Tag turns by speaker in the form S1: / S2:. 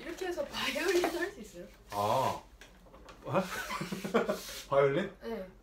S1: 이렇게 해서 바이올린 할 수 있어요?
S2: 아 바이올린?
S1: 네.